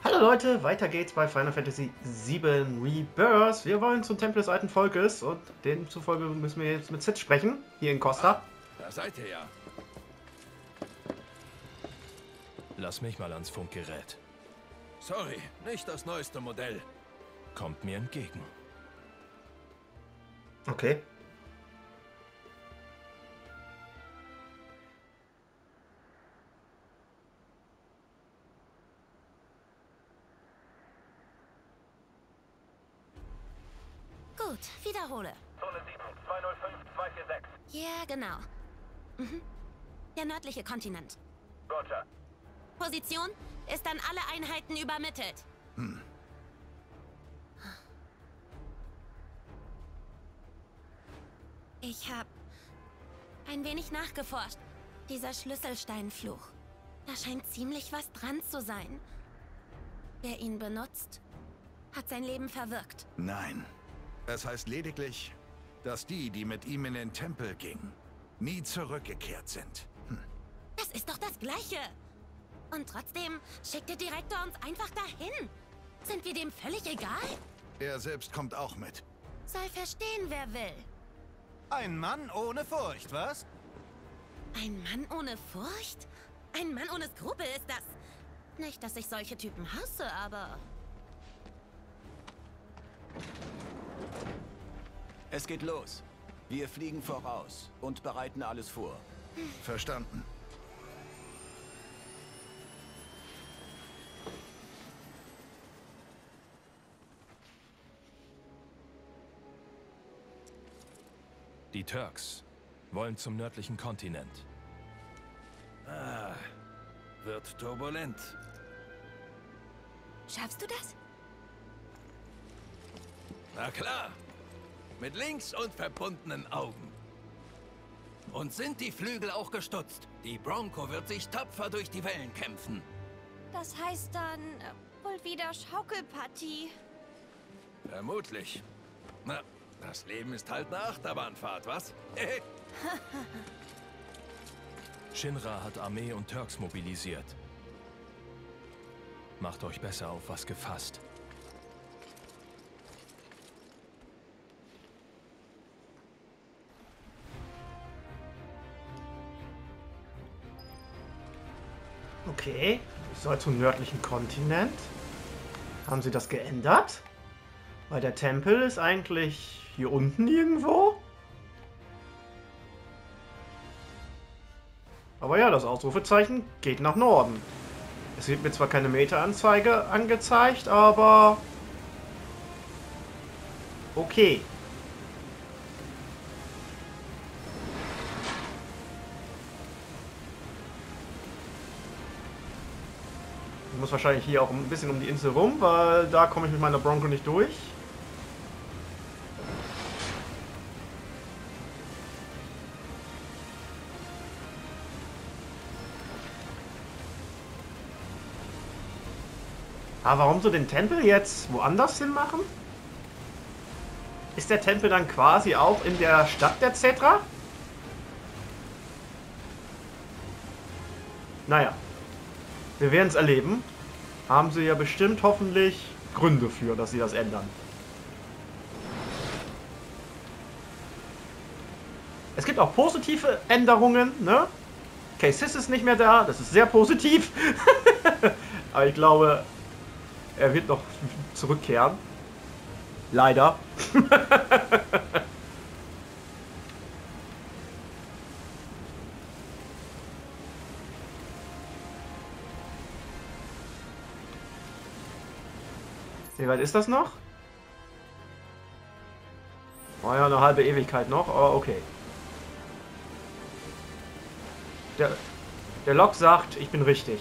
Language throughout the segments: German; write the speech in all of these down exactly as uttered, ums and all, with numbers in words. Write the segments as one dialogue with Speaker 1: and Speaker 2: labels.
Speaker 1: Hallo Leute, weiter geht's bei Final Fantasy sieben Rebirth. Wir wollen zum Tempel des alten Volkes und demzufolge müssen wir jetzt mit Cid sprechen, hier in Costa.
Speaker 2: Ah, da seid ihr ja.
Speaker 3: Lass mich mal ans Funkgerät.
Speaker 2: Sorry, nicht das neueste Modell.
Speaker 3: Kommt mir entgegen.
Speaker 1: Okay.
Speaker 4: Gut, wiederhole.
Speaker 5: Zone sieben, zwei null fünf, zwei vier sechs.
Speaker 4: Ja, genau. Mhm. Der nördliche Kontinent.
Speaker 5: Roger.
Speaker 4: Position ist an alle Einheiten übermittelt.
Speaker 2: Hm.
Speaker 4: Ich habe ein wenig nachgeforscht. Dieser Schlüsselsteinfluch. Da scheint ziemlich was dran zu sein. Wer ihn benutzt, hat sein Leben verwirkt.
Speaker 2: Nein. Es heißt lediglich, dass die, die mit ihm in den Tempel gingen, nie zurückgekehrt sind. Hm.
Speaker 4: Das ist doch das Gleiche. Und trotzdem schickt der Direktor uns einfach dahin. Sind wir dem völlig egal?
Speaker 2: Er selbst kommt auch mit.
Speaker 4: Soll verstehen, wer will.
Speaker 6: Ein Mann ohne Furcht, was?
Speaker 4: Ein Mann ohne Furcht? Ein Mann ohne Skrupel ist das. Nicht, dass ich solche Typen hasse, aber...
Speaker 6: Es geht los. Wir fliegen voraus und bereiten alles vor.
Speaker 2: Verstanden.
Speaker 3: Die Turks wollen zum nördlichen Kontinent.
Speaker 2: Ah, wird turbulent.
Speaker 4: Schaffst du das?
Speaker 2: Na klar. Mit links und verbundenen Augen. Und sind die Flügel auch gestutzt? Die Bronco wird sich tapfer durch die Wellen kämpfen.
Speaker 7: Das heißt dann äh, wohl wieder Schaukelpartie.
Speaker 2: Vermutlich. Na, das Leben ist halt eine Achterbahnfahrt, was?
Speaker 3: Shinra hat Armee und Turks mobilisiert. Macht euch besser auf was gefasst.
Speaker 1: Okay, ich soll zum nördlichen Kontinent. Haben sie das geändert? Weil der Tempel ist eigentlich hier unten irgendwo. Aber ja, das Ausrufezeichen geht nach Norden. Es wird mir zwar keine Meteranzeige angezeigt, aber... okay. Ich muss wahrscheinlich hier auch ein bisschen um die Insel rum, weil da komme ich mit meiner Bronco nicht durch. Aber warum so den Tempel jetzt woanders hin machen? Ist der Tempel dann quasi auch in der Stadt der Cetra? Naja. Wir werden es erleben. Haben sie ja bestimmt hoffentlich Gründe für, dass sie das ändern. Es gibt auch positive Änderungen, ne? K-Sys ist nicht mehr da, das ist sehr positiv. Aber ich glaube, er wird noch zurückkehren. Leider. Wie weit ist das noch? Oh ja, eine halbe Ewigkeit noch, aber okay. Der, der Log sagt, ich bin richtig.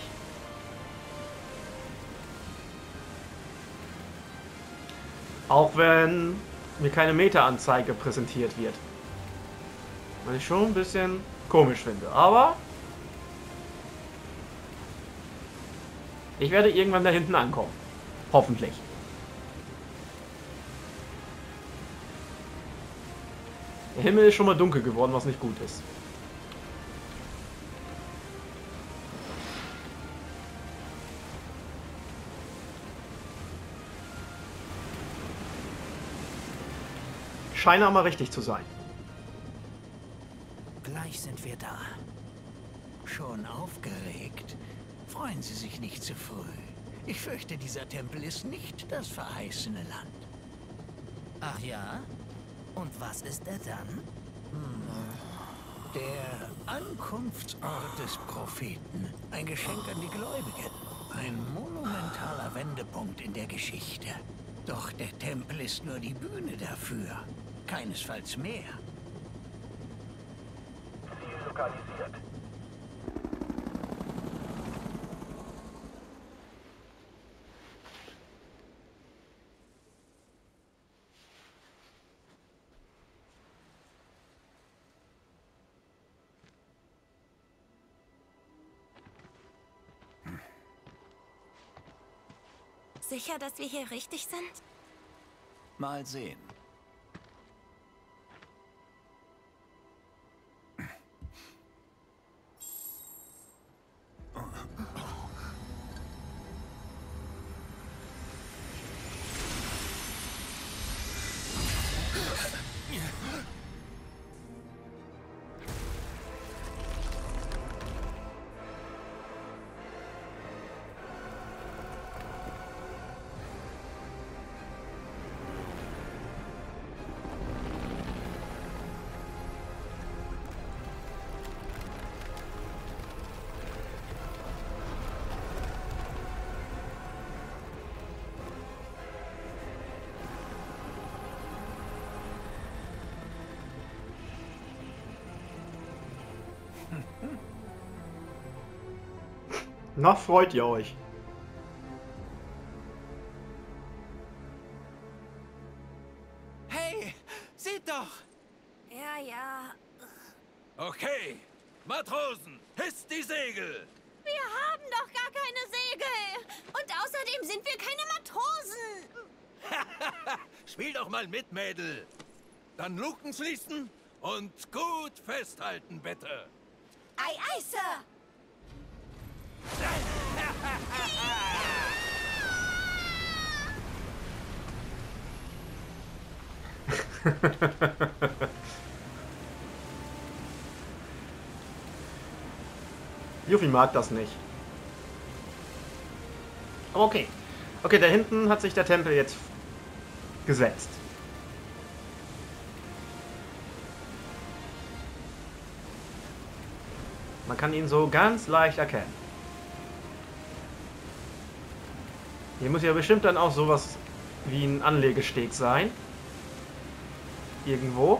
Speaker 1: Auch wenn mir keine Meteranzeige präsentiert wird. Was ich schon ein bisschen komisch finde, aber... ich werde irgendwann da hinten ankommen. Hoffentlich. Der Himmel ist schon mal dunkel geworden, was nicht gut ist. scheine aber richtig zu sein.
Speaker 8: Gleich sind wir da. Schon aufgeregt? Freuen Sie sich nicht zu früh. Ich fürchte, dieser Tempel ist nicht das verheißene Land.
Speaker 9: Ach ja? Und was ist er dann?
Speaker 8: Hm. Der Ankunftsort des Propheten. Ein Geschenk an die Gläubigen. Ein monumentaler Wendepunkt in der Geschichte. Doch der Tempel ist nur die Bühne dafür. Keinesfalls mehr.
Speaker 5: Ziel lokalisiert.
Speaker 4: Sicher, dass wir hier richtig sind?
Speaker 6: Mal sehen.
Speaker 1: Na, freut ihr euch?
Speaker 2: Hey, seht doch!
Speaker 4: Ja, ja.
Speaker 2: Okay, Matrosen, hisst die Segel!
Speaker 7: Wir haben doch gar keine Segel. Und außerdem sind wir keine Matrosen.
Speaker 2: Spiel doch mal mit, Mädel! Dann Luken schließen und gut festhalten, bitte!
Speaker 7: Ei, ei, Sir.
Speaker 1: Yuffie mag das nicht. Aber okay. Okay, da hinten hat sich der Tempel jetzt gesetzt. Man kann ihn so ganz leicht erkennen. Hier muss ja bestimmt dann auch sowas wie ein Anlegesteg sein. Irgendwo.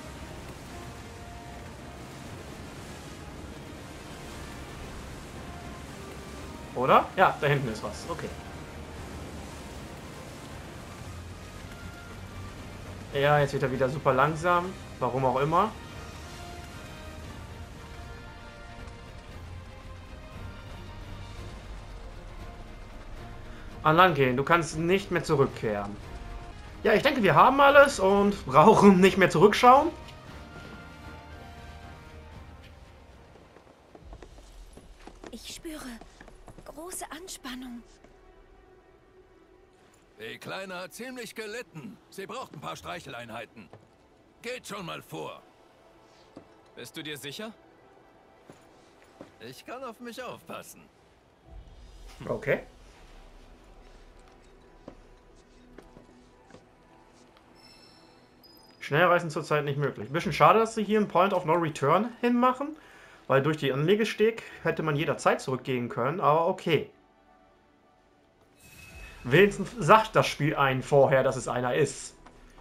Speaker 1: Oder? Ja, da hinten ist was. Okay. Ja, jetzt wird er wieder super langsam. Warum auch immer. An Land gehen. Du kannst nicht mehr zurückkehren. Ja, ich denke, wir haben alles und brauchen nicht mehr zurückschauen.
Speaker 7: Ich spüre große Anspannung.
Speaker 2: Die Kleine hat ziemlich gelitten. Sie braucht ein paar Streicheleinheiten. Geht schon mal vor.
Speaker 3: Bist du dir sicher?
Speaker 2: Ich kann auf mich aufpassen.
Speaker 1: Okay. Schnellreisen zurzeit nicht möglich. Bisschen schade, dass sie hier einen Point of No Return hinmachen, weil durch die Anlegesteg hätte man jederzeit zurückgehen können, aber okay. Wenigstens sagt das Spiel einen vorher, dass es einer ist.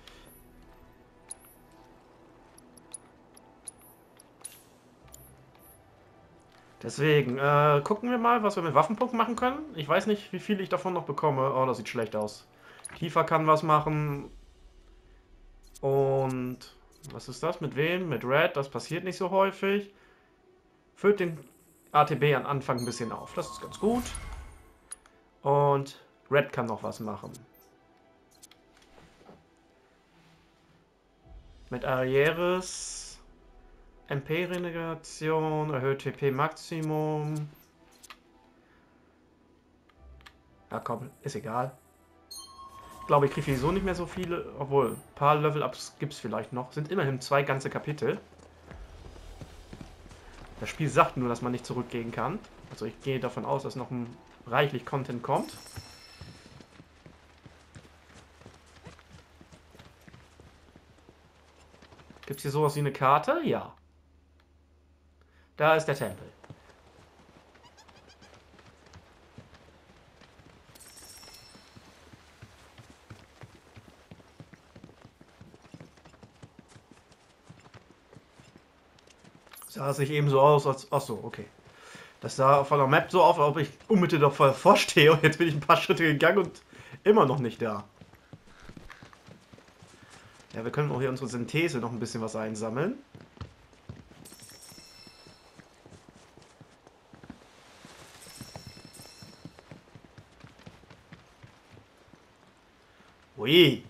Speaker 1: Deswegen, äh, gucken wir mal, was wir mit Waffenpunkt machen können. Ich weiß nicht, wie viel ich davon noch bekomme. Oh, das sieht schlecht aus. Kiefer kann was machen. Und was ist das? Mit wem? Mit Red? Das passiert nicht so häufig. Füllt den A T B am Anfang ein bisschen auf. Das ist ganz gut. Und Red kann noch was machen. Mit Arieres. M P-Renegation. Erhöht T P-Maximum. Ja komm, ist egal. glaube ich, kriege ich so nicht mehr so viele. Obwohl, ein paar Level-Ups gibt es vielleicht noch. Sind immerhin zwei ganze Kapitel. Das Spiel sagt nur, dass man nicht zurückgehen kann. Also ich gehe davon aus, dass noch ein reichlich Content kommt. Gibt es hier sowas wie eine Karte? Ja. Da ist der Tempel. Sah sich eben so aus, als... Achso, okay. Das sah von der Map so auf, als ob ich unmittelbar davor stehe. Und jetzt bin ich ein paar Schritte gegangen und immer noch nicht da. Ja, wir können auch hier unsere Synthese noch ein bisschen was einsammeln. Ui.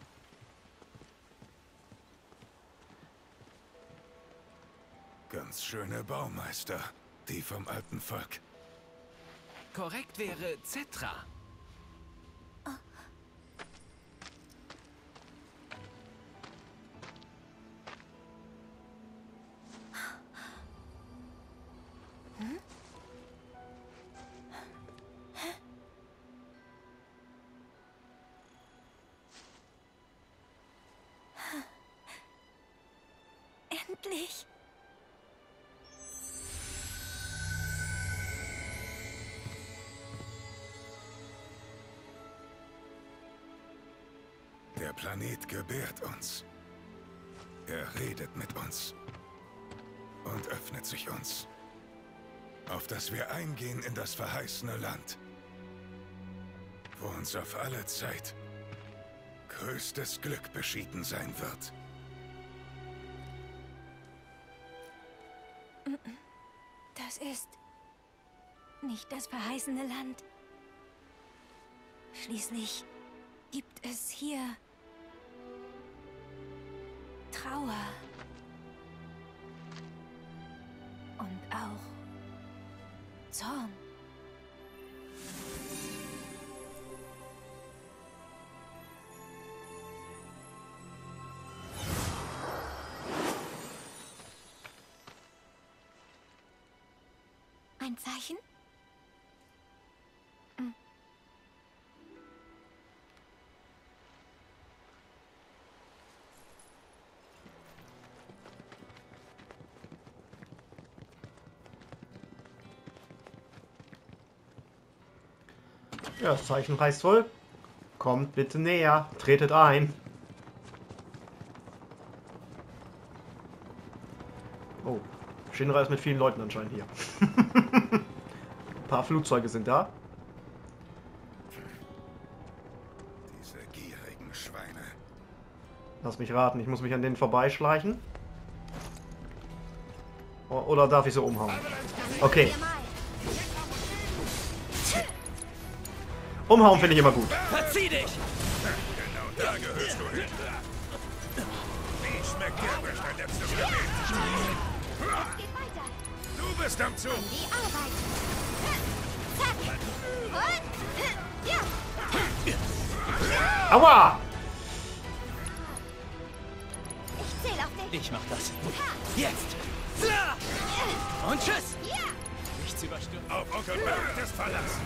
Speaker 10: Ganz schöne Baumeister, die vom alten Volk.
Speaker 9: Korrekt wäre Zetra.
Speaker 7: Endlich.
Speaker 10: Der Planet gebärt uns. Er redet mit uns. Und öffnet sich uns. Auf dass wir eingehen in das verheißene Land. Wo uns auf alle Zeit größtes Glück beschieden sein wird.
Speaker 7: Das ist nicht das verheißene Land. Schließlich gibt es hier Trauer und auch Zorn. Ein Zeichen? Hm.
Speaker 1: Ja, das Zeichen heißt wohl, kommt bitte näher, tretet ein. Oh, Shinra ist mit vielen Leuten anscheinend hier. Ein paar Flugzeuge sind da.
Speaker 10: Diese gierigen Schweine.
Speaker 1: Lass mich raten, ich muss mich an denen vorbeischleichen. O- Oder darf ich so umhauen? Okay. Umhauen finde ich immer gut.
Speaker 9: Verzieh dich!
Speaker 10: Genau da gehörst du hin. Wie schmeckt dir der letzte Gebet?
Speaker 7: Geht weiter.
Speaker 10: Du bist am Zug.
Speaker 7: Die Arbeit. Zack. Und ja.
Speaker 1: Aua!
Speaker 7: Ich zähle auf dich.
Speaker 9: Ich mach das. Jetzt! Und tschüss!
Speaker 7: Ja.
Speaker 9: Nichts überstürzen.
Speaker 10: Auf Onkel Barrett ist verlassen.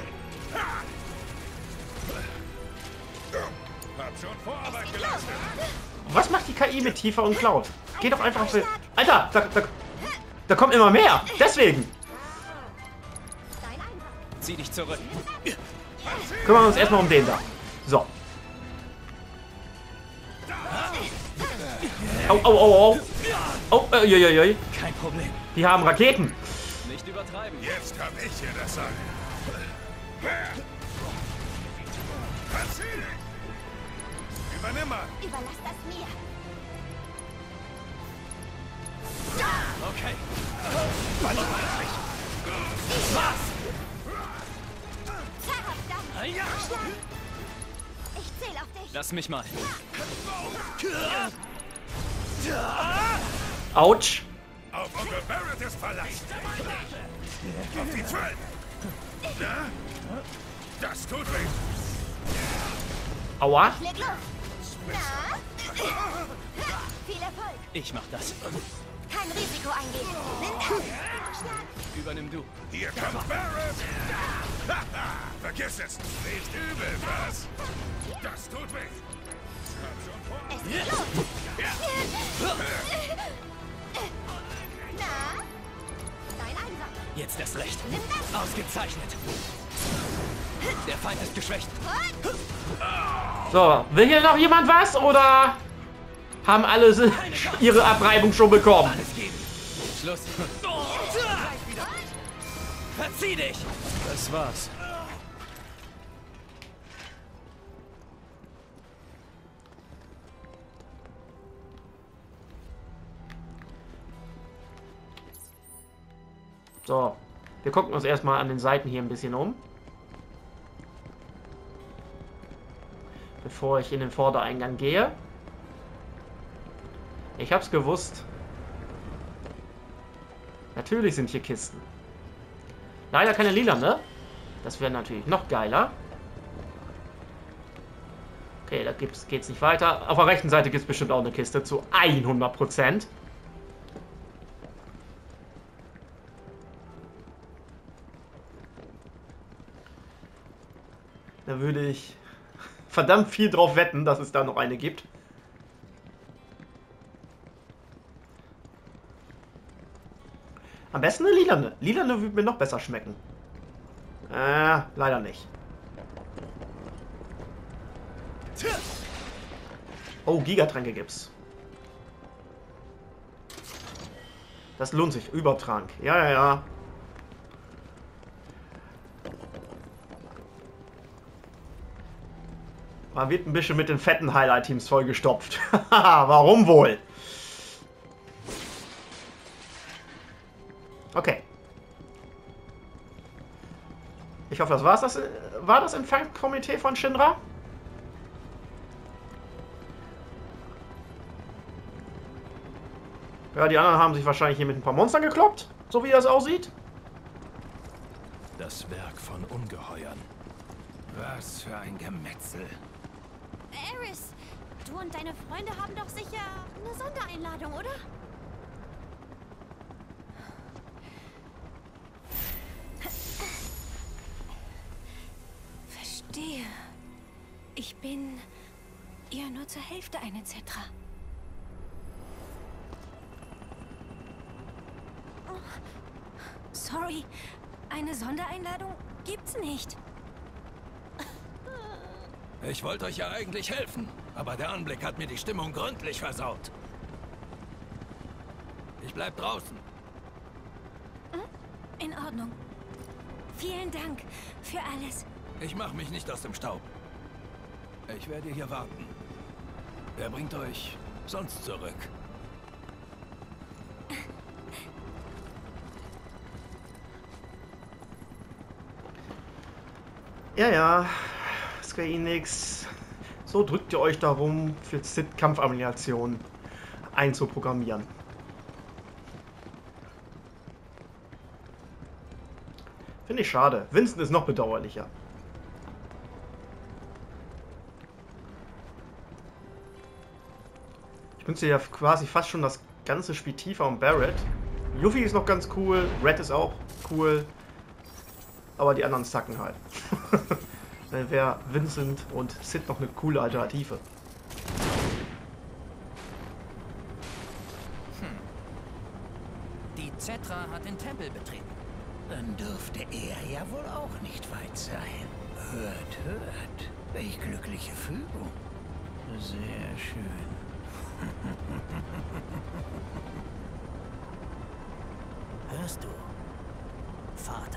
Speaker 10: Hab schon Vorarbeit geleistet.
Speaker 1: Was macht die K I mit Tifa und Cloud? Geh doch einfach auf... Alter, da, da, da kommt immer mehr. Deswegen.
Speaker 7: Dein Einsatz.
Speaker 9: Zieh dich zurück.
Speaker 1: Kümmern wir uns erstmal um den da. So. Au, au, au, au. Oh, äh, joi, joi, joi.
Speaker 9: Kein Problem.
Speaker 1: Die haben Raketen.
Speaker 9: Nicht übertreiben.
Speaker 10: Jetzt hab ich hier das Sagen. Verzieh dich! Übernimm mal!
Speaker 7: Überlass das mir.
Speaker 9: Okay.
Speaker 7: Zack.
Speaker 9: Ja.
Speaker 7: Ich zähle auf dich.
Speaker 9: Lass mich mal.
Speaker 1: Autsch.
Speaker 10: Auf Onkel Barrett ist Verlass! Auf die zwölf! Na? Das tut weh!
Speaker 1: Aua.
Speaker 7: Ich leg los. Na? Viel Erfolg.
Speaker 9: Ich mach das.
Speaker 7: Kein Risiko eingehen. Nimm das.
Speaker 9: Übernimm du.
Speaker 10: Hier kommt Barrett! Haha, vergiss es! Nicht übel, was? Das tut weh!
Speaker 7: Es geht los. Na? Dein Einsatz.
Speaker 9: Jetzt erst recht.
Speaker 7: Nimm das.
Speaker 9: Ausgezeichnet. Der Feind ist geschwächt.
Speaker 1: So, will hier noch jemand was oder haben alle si- ihre Abreibung schon bekommen?
Speaker 9: Alles geben. Schluss. Verzieh dich! Das war's.
Speaker 1: So, wir gucken uns erstmal an den Seiten hier ein bisschen um. Bevor ich in den Vordereingang gehe. Ich hab's gewusst. Natürlich sind hier Kisten. Leider keine lila, ne? Das wäre natürlich noch geiler. Okay, da gibt's, geht's nicht weiter. Auf der rechten Seite gibt es bestimmt auch eine Kiste zu hundert Prozent. Da würde ich verdammt viel drauf wetten, dass es da noch eine gibt. Am besten eine lilane. Lilane würde mir noch besser schmecken. Äh, leider nicht. Oh, Gigatränke gibt's. Das lohnt sich. Übertrank. Ja, ja, ja. Man wird ein bisschen mit den fetten Highlight-Teams vollgestopft. Warum wohl? Okay. Ich hoffe, das war's. Das war das Empfangskomitee von Shinra? Ja, die anderen haben sich wahrscheinlich hier mit ein paar Monstern gekloppt, so wie das aussieht.
Speaker 3: Das Werk von Ungeheuern.
Speaker 2: Was für ein Gemetzel.
Speaker 7: Eris, du und deine Freunde haben doch sicher eine Sondereinladung, oder? Verstehe. Ich bin ja nur zur Hälfte eine Zetra. Oh, sorry, eine Sondereinladung gibt's nicht.
Speaker 2: Ich wollte euch ja eigentlich helfen, aber der Anblick hat mir die Stimmung gründlich versaut. Ich bleib draußen.
Speaker 7: In Ordnung. Vielen Dank für alles.
Speaker 2: Ich mach mich nicht aus dem Staub. Ich werde hier warten. Wer bringt euch sonst zurück?
Speaker 1: Ja, ja. Square Enix. So drückt ihr euch darum, für Sith-Kampfanimationen einzuprogrammieren. Finde ich schade. Vincent ist noch bedauerlicher. Ich wünsche ja quasi fast schon das ganze Spiel Tifa und Barrett. Yuffie ist noch ganz cool, Red ist auch cool, aber die anderen zacken halt. Dann wäre Vincent und Sid noch eine coole Alternative.
Speaker 9: Hm. Die Zetra hat den Tempel betreten.
Speaker 8: Dann dürfte er ja wohl auch nicht weit sein. Hört, hört. Welch glückliche Fügung. Sehr schön.
Speaker 9: Hörst du, Vater?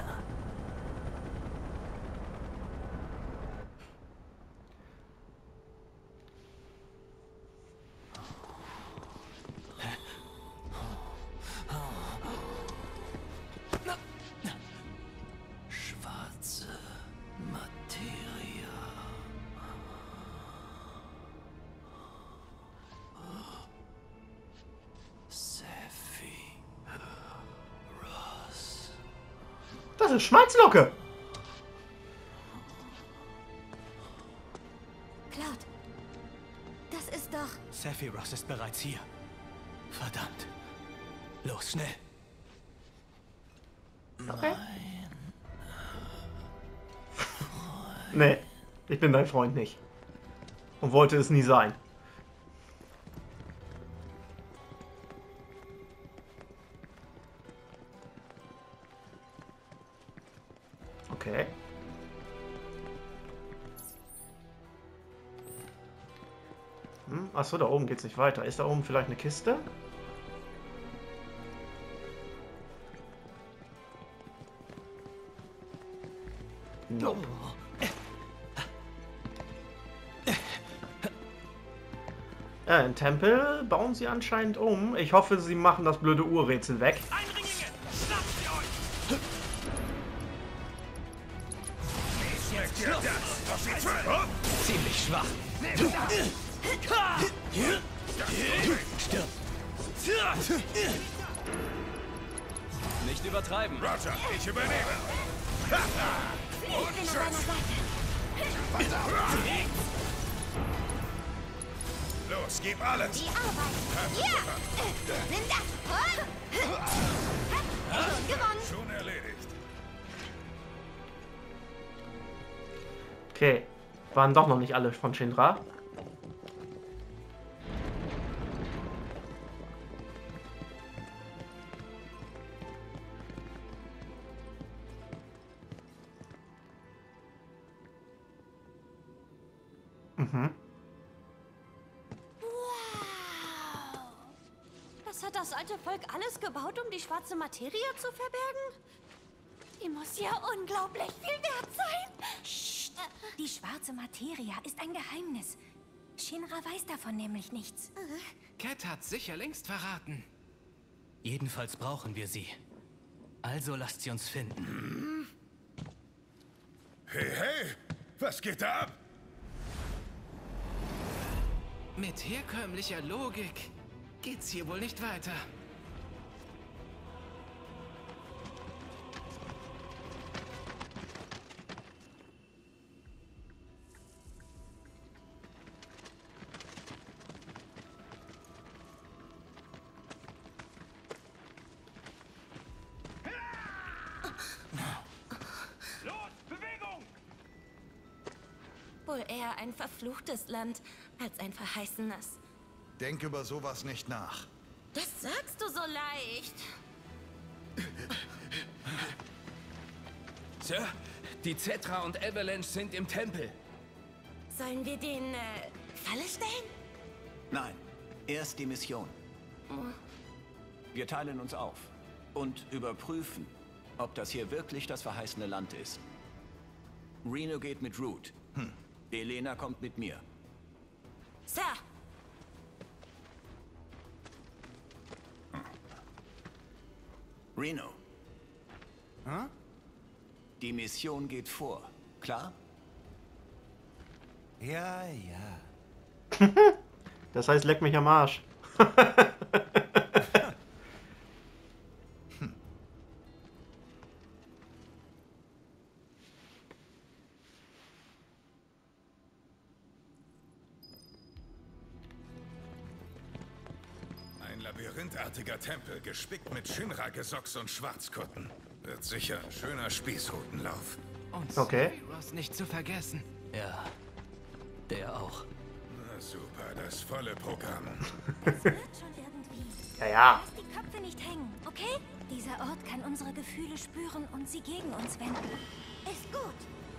Speaker 2: Schwarze Materie.
Speaker 1: Das ist Schmalzlocke.
Speaker 7: geklaut. Das ist doch...
Speaker 9: Sephiroth ist bereits hier. Verdammt. Los, schnell.
Speaker 1: Okay. Nee, ich bin dein Freund nicht. Und wollte es nie sein. Okay. Hm? Achso, da oben geht's nicht weiter. Ist da oben vielleicht eine Kiste? Nope. Ja, den Tempel bauen sie anscheinend um. Ich hoffe, sie machen das blöde Urrätsel weg.
Speaker 2: Eindringlinge! Schnappt sie euch!
Speaker 9: Ziemlich schwach. Stirb. Nicht übertreiben.
Speaker 10: Roger, ich übernehme. Und tschüss. Los, gib alles.
Speaker 7: Die Arbeit. Ja! Nimm das! Schon gewonnen!
Speaker 10: Schon erledigt.
Speaker 1: Okay, waren doch noch nicht alle von Shinra. Mhm.
Speaker 7: Wow! Das hat das alte Volk alles gebaut, um die schwarze Materie zu verbergen? Die muss ja unglaublich viel wert sein.
Speaker 11: Psst. Die schwarze Materie ist ein Geheimnis. Shinra weiß davon nämlich nichts.
Speaker 2: Cat hat sicher längst verraten.
Speaker 9: Jedenfalls brauchen wir sie. Also lasst sie uns finden.
Speaker 10: Hey, hey, was geht da ab?
Speaker 2: Mit herkömmlicher Logik geht's hier wohl nicht weiter.
Speaker 4: Wohl eher ein verfluchtes Land als ein verheißenes.
Speaker 12: Denk über sowas nicht nach.
Speaker 4: Das sagst du so leicht.
Speaker 2: Sir, die Cetra und Avalanche sind im Tempel.
Speaker 4: Sollen wir den äh, Falle stellen?
Speaker 6: Nein, erst die Mission. Wir teilen uns auf und überprüfen, ob das hier wirklich das verheißene Land ist. Reno geht mit Root. Hm. Elena kommt mit mir.
Speaker 4: Sir!
Speaker 6: Reno.
Speaker 8: Hm?
Speaker 6: Die Mission geht vor. Klar?
Speaker 8: Ja, ja.
Speaker 1: Das heißt, leck mich am Arsch.
Speaker 10: Ein labyrinthartiger Tempel, gespickt mit Shinra-Gesocks und Schwarzkutten. Wird sicher ein schöner Spießrutenlauf.
Speaker 2: Und
Speaker 1: Okay.
Speaker 2: Sephiroth nicht zu vergessen.
Speaker 9: Ja, der auch.
Speaker 10: Na super, das volle Programm.
Speaker 11: Es wird schon irgendwie.
Speaker 1: Ja, ja.
Speaker 11: Lass die Köpfe nicht hängen, okay? Dieser Ort kann unsere Gefühle spüren und sie gegen uns wenden.
Speaker 7: Ist gut.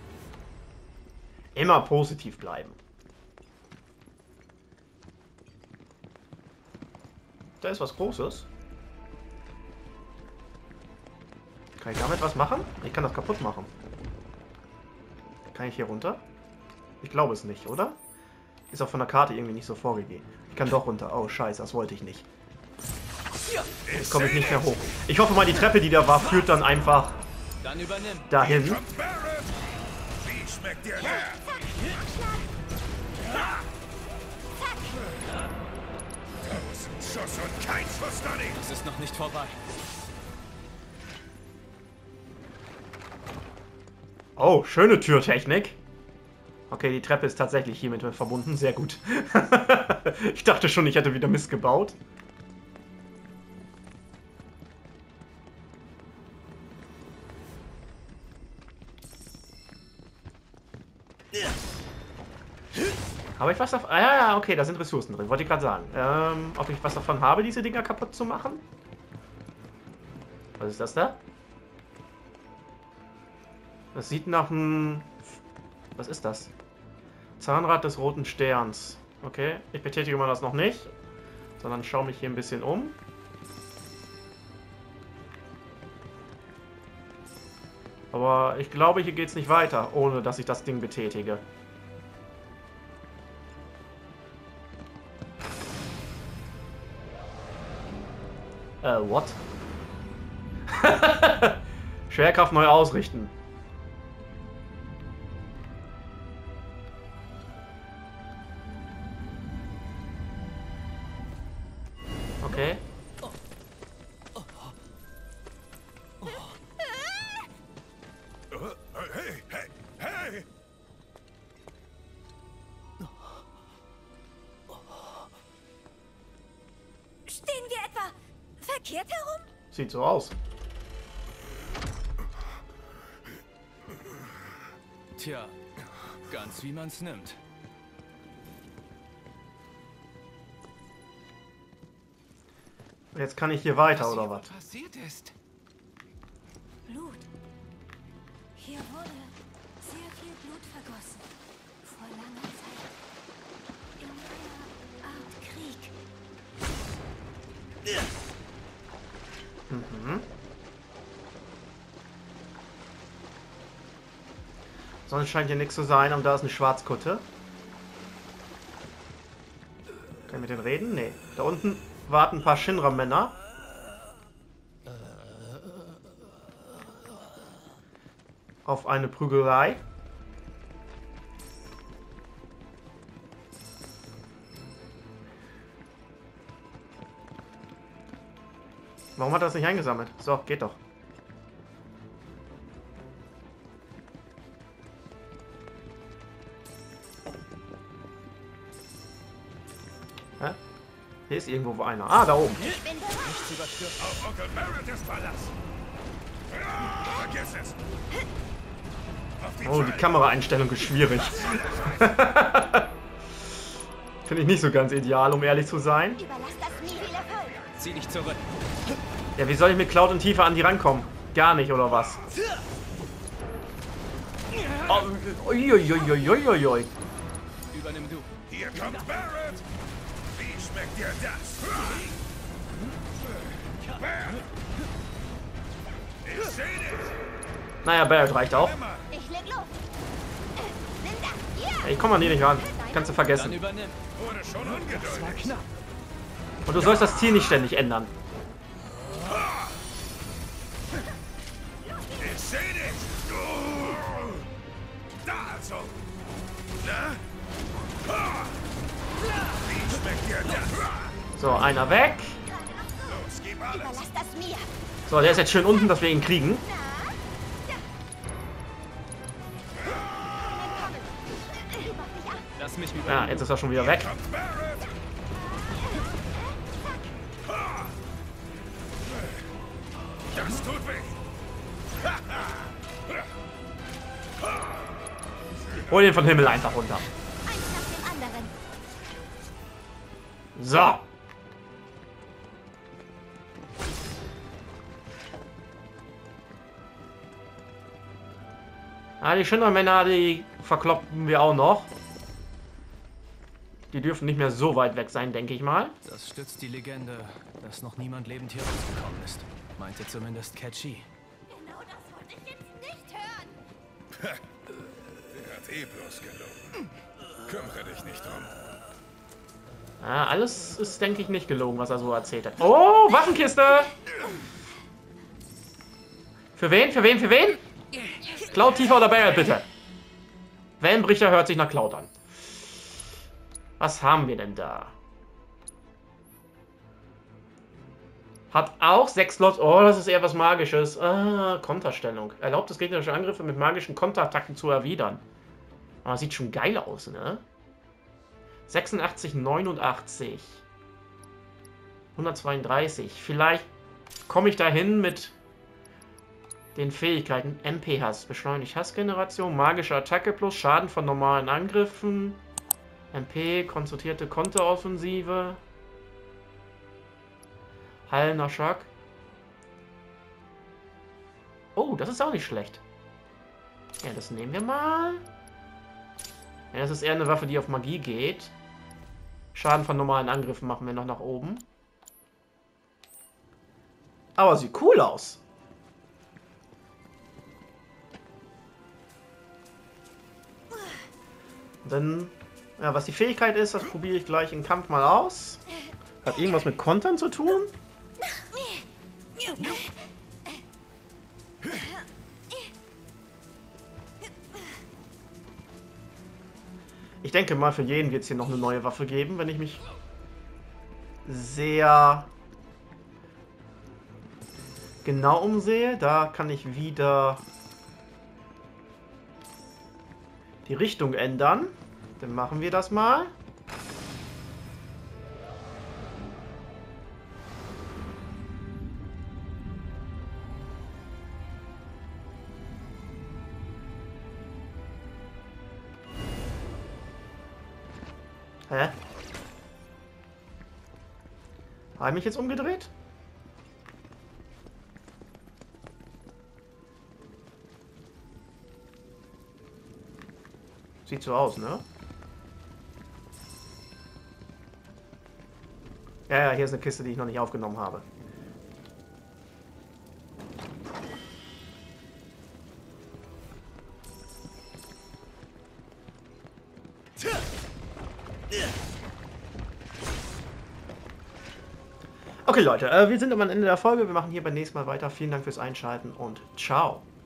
Speaker 1: Immer positiv bleiben. Da ist was Großes. Kann ich damit was machen? Ich kann das kaputt machen. Kann ich hier runter? Ich glaube es nicht, oder? Ist auch von der Karte irgendwie nicht so vorgegeben. Ich kann doch runter. Oh, scheiße, das wollte ich nicht. Jetzt komme ich nicht mehr hoch. Ich hoffe mal, die Treppe, die da war, führt dann einfach
Speaker 9: Dann übernimm.
Speaker 1: dahin.
Speaker 10: Kommt Barret! Wie schmeckt dir der? Tausend Schuss und kein Schuss daneben!
Speaker 9: Es ist noch nicht vorbei.
Speaker 1: Oh, schöne Türtechnik. Okay, die Treppe ist tatsächlich hiermit verbunden. Sehr gut. Ich dachte schon, ich hätte wieder Mist gebaut. Habe ich was davon? Ah ja, okay, da sind Ressourcen drin. Wollte ich gerade sagen. Ähm, ob ich was davon habe, diese Dinger kaputt zu machen? Was ist das da? Das sieht nach einem... Was ist das? Zahnrad des Roten Sterns. Okay, ich betätige mal das noch nicht, sondern schaue mich hier ein bisschen um. Aber ich glaube, hier geht es nicht weiter, ohne dass ich das Ding betätige. Äh, what? Schwerkraft neu ausrichten. Okay.
Speaker 10: Hey, hey, hey!
Speaker 11: Stehen wir etwa verkehrt herum?
Speaker 1: Sieht so aus.
Speaker 3: Tja, ganz wie man's nimmt.
Speaker 1: Jetzt kann ich hier weiter, oder was?
Speaker 2: Passiert ist.
Speaker 11: Blut. Hier wurde sehr viel Blut vergossen. Vor langer Zeit. In einer Art Krieg.
Speaker 1: Mhm. Sonst scheint hier nichts zu sein, und da ist eine Schwarzkutte. Kann ich mit denen reden? Nee. Da unten warten ein paar Shinra-Männer. Auf eine Prügelei. Warum hat er das nicht eingesammelt? So, geht doch. Hä? Hier ist irgendwo einer. Ah, da oben.
Speaker 10: Ich bin auf Onkel Barretts Verlass. Vergiss es.
Speaker 1: Oh, die Kameraeinstellung ist schwierig. Finde ich nicht so ganz ideal, um ehrlich zu sein.
Speaker 9: Zieh dich zurück.
Speaker 1: Ja, wie soll ich mit Cloud und Tifa an die rankommen? Gar nicht, oder was? Oh, uiuiuiuiui.
Speaker 9: Übernimm du.
Speaker 10: Hier kommt Barrett. Wie schmeckt dir das? Barrett. Ich seh dich.
Speaker 1: Naja, Barrett reicht auch.
Speaker 7: Ich leg los. Linda, hier.
Speaker 1: Ich komme an die nicht ran. Kannst du vergessen.
Speaker 10: Wurde schon ungeduldig.
Speaker 1: Und du sollst das Ziel nicht ständig ändern.
Speaker 10: Ich seh dich. Da also. Na? Wie schmeckt dir das?
Speaker 1: So, einer weg.
Speaker 10: Los, gib alles.
Speaker 7: Überlass das mir.
Speaker 1: So, der ist jetzt schön unten, dass wir ihn kriegen.
Speaker 9: Lass mich über.
Speaker 1: Ja, jetzt ist er schon wieder weg.
Speaker 10: Das tut weh.
Speaker 1: Hol ihn vom Himmel einfach runter.
Speaker 7: Eins nach dem anderen.
Speaker 1: So. Ah, die Shinra-Männer, die verkloppen wir auch noch. Die dürfen nicht mehr so weit weg sein, denke ich mal.
Speaker 9: Das stützt die Legende, dass noch niemand lebend hier rausgekommen ist. Meinte zumindest Catchy.
Speaker 7: Genau das wollte ich jetzt nicht hören.
Speaker 10: Der hat eh bloß gelogen. Kümmere dich nicht drum.
Speaker 1: Ah, alles ist, denke ich, nicht gelogen, was er so erzählt hat. Oh, Waffenkiste! Für wen? Für wen? Für wen? Cloud, Tifa oder Barrett, bitte? Wellenbrichter hört sich nach Cloud an. Was haben wir denn da? Hat auch sechs Slots. Oh, das ist eher was Magisches. Ah, Konterstellung. Erlaubt es gegnerische Angriffe mit magischen Konterattacken zu erwidern. Aber sieht schon geil aus, ne? sechsundachtzig, neunundachtzig. hundertzweiunddreißig. Vielleicht komme ich dahin mit den Fähigkeiten. M P-Hass, beschleunigt Hassgeneration, magische Attacke plus Schaden von normalen Angriffen. M P, konzentrierte Konteroffensive. Heilender Schock. Oh, das ist auch nicht schlecht. Ja, das nehmen wir mal. Ja, das ist eher eine Waffe, die auf Magie geht. Schaden von normalen Angriffen machen wir noch nach oben. Aber sieht cool aus. Und dann, ja, was die Fähigkeit ist, das probiere ich gleich im Kampf mal aus. Hat irgendwas mit Kontern zu tun? Ich denke mal, für jeden wird es hier noch eine neue Waffe geben, wenn ich mich sehr genau umsehe. Da kann ich wieder die Richtung ändern. Dann machen wir das mal. Hä? Habe ich mich jetzt umgedreht? Sieht so aus, ne? Ja, ja, hier ist eine Kiste, die ich noch nicht aufgenommen habe. Okay, Leute, äh, wir sind am Ende der Folge. Wir machen hier beim nächsten Mal weiter. Vielen Dank fürs Einschalten und ciao.